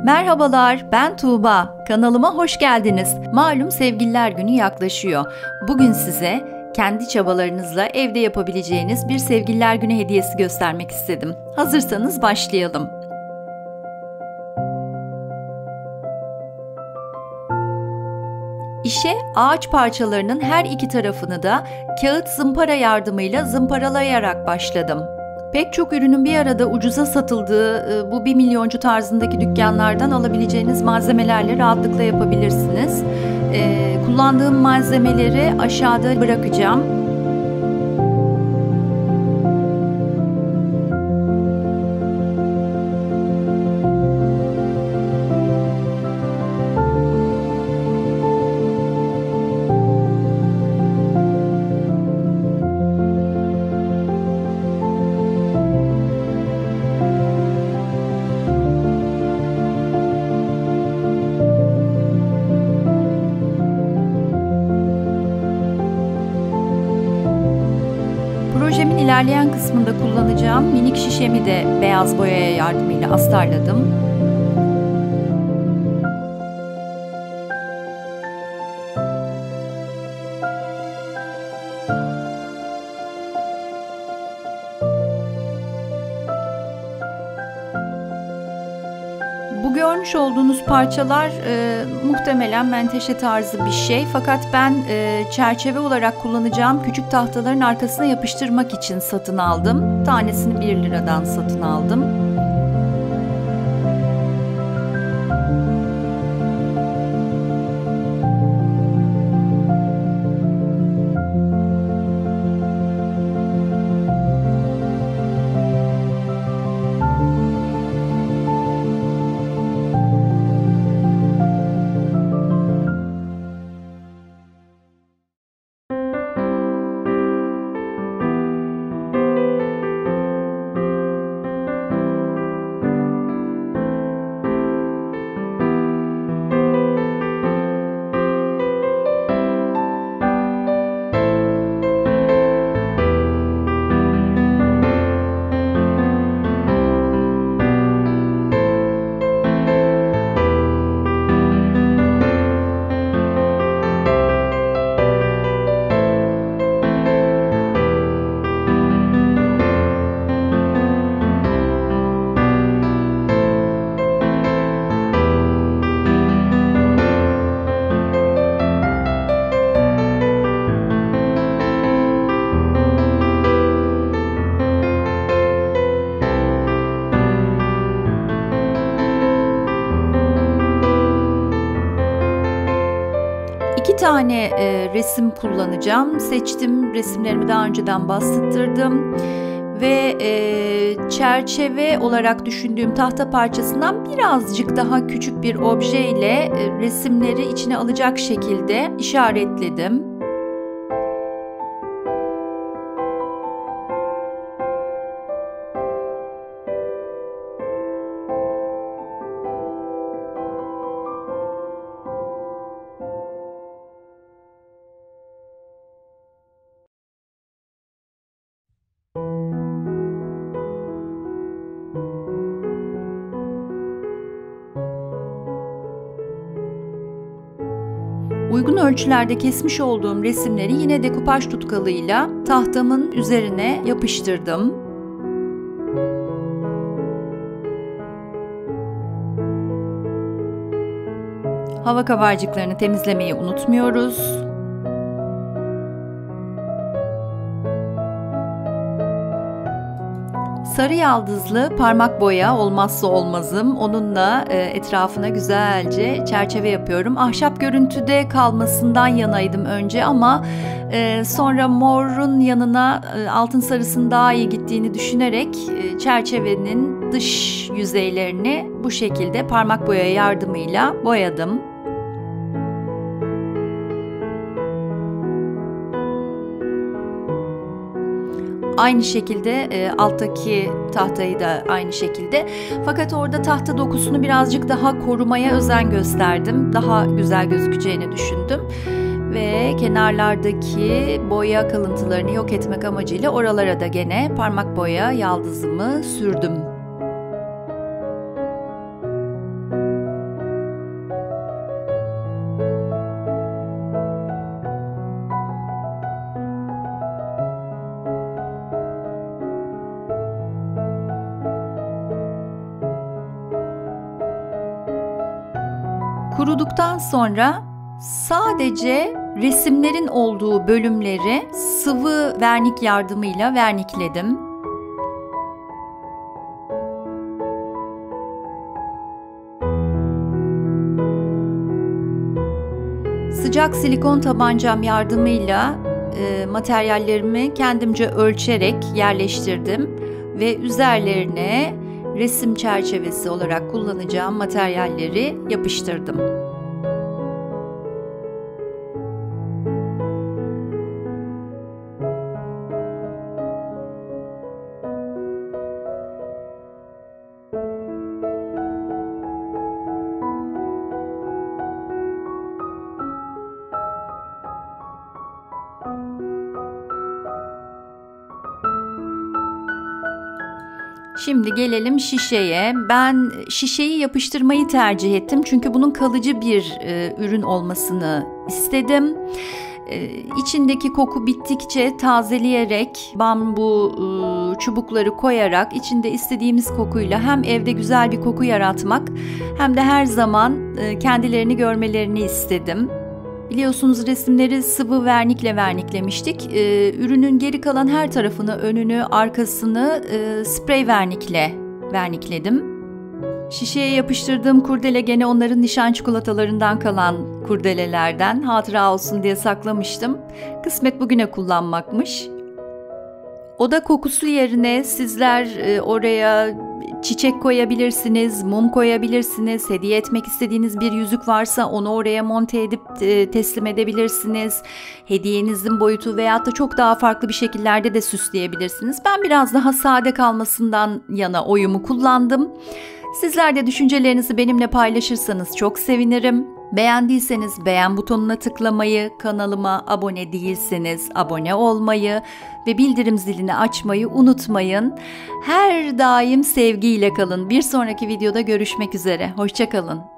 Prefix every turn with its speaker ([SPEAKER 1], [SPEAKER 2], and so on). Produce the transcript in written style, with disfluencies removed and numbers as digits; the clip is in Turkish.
[SPEAKER 1] Merhabalar, ben Tuğba. Kanalıma hoş geldiniz. Malum Sevgililer Günü yaklaşıyor. Bugün size kendi çabalarınızla evde yapabileceğiniz bir Sevgililer Günü hediyesi göstermek istedim. Hazırsanız başlayalım. İşe ağaç parçalarının her iki tarafını da kağıt zımpara yardımıyla zımparalayarak başladım. Pek çok ürünün bir arada ucuza satıldığı bu 1 milyoncu tarzındaki dükkanlardan alabileceğiniz malzemelerle rahatlıkla yapabilirsiniz. Kullandığım malzemeleri aşağıda bırakacağım. Projemin ilerleyen kısmında kullanacağım minik şişemi de beyaz boyaya yardımıyla astarladım. Bu görmüş olduğunuz parçalar muhtemelen menteşe tarzı bir şey. Fakat ben çerçeve olarak kullanacağım küçük tahtaların arkasına yapıştırmak için satın aldım. Tanesini 1 liradan satın aldım. İki tane resim kullanacağım. Seçtim, resimlerimi daha önceden bastırdım ve çerçeve olarak düşündüğüm tahta parçasından birazcık daha küçük bir obje ile resimleri içine alacak şekilde işaretledim. Uygun ölçülerde kesmiş olduğum resimleri yine dekupaj tutkalıyla tahtamın üzerine yapıştırdım. Hava kabarcıklarını temizlemeyi unutmuyoruz. Sarı yaldızlı parmak boya olmazsa olmazım. Onunla etrafına güzelce çerçeve yapıyorum. Ahşap görüntüde kalmasından yanaydım önce ama sonra morun yanına altın sarısının daha iyi gittiğini düşünerek çerçevenin dış yüzeylerini bu şekilde parmak boya yardımıyla boyadım. Aynı şekilde alttaki tahtayı da aynı şekilde. Fakat orada tahta dokusunu birazcık daha korumaya özen gösterdim. Daha güzel gözükeceğini düşündüm. Ve kenarlardaki boya kalıntılarını yok etmek amacıyla oralara da gene parmak boya yaldızımı sürdüm. Kuruduktan sonra sadece resimlerin olduğu bölümleri sıvı vernik yardımıyla vernikledim. Sıcak silikon tabancam yardımıyla materyallerimi kendimce ölçerek yerleştirdim ve üzerlerine resim çerçevesi olarak kullanacağım materyalleri yapıştırdım. Şimdi gelelim şişeye. Ben şişeyi yapıştırmayı tercih ettim çünkü bunun kalıcı bir ürün olmasını istedim. İçindeki koku bittikçe tazeleyerek bambu çubukları koyarak içinde istediğimiz kokuyla hem evde güzel bir koku yaratmak hem de her zaman kendilerini görmelerini istedim. Biliyorsunuz resimleri sıvı vernikle verniklemiştik. Ürünün geri kalan her tarafını, önünü, arkasını sprey vernikle vernikledim. Şişeye yapıştırdığım kurdele gene onların nişan çikolatalarından kalan kurdelelerden hatıra olsun diye saklamıştım. Kısmet bugüne kullanmakmış. Oda kokusu yerine sizler oraya çiçek koyabilirsiniz, mum koyabilirsiniz, hediye etmek istediğiniz bir yüzük varsa onu oraya monte edip teslim edebilirsiniz. Hediyenizin boyutu veyahut da çok daha farklı bir şekillerde de süsleyebilirsiniz. Ben biraz daha sade kalmasından yana oyumu kullandım. Sizler de düşüncelerinizi benimle paylaşırsanız çok sevinirim. Beğendiyseniz beğen butonuna tıklamayı, kanalıma abone değilseniz abone olmayı ve bildirim zilini açmayı unutmayın. Her daim sevgiyle kalın. Bir sonraki videoda görüşmek üzere. Hoşça kalın.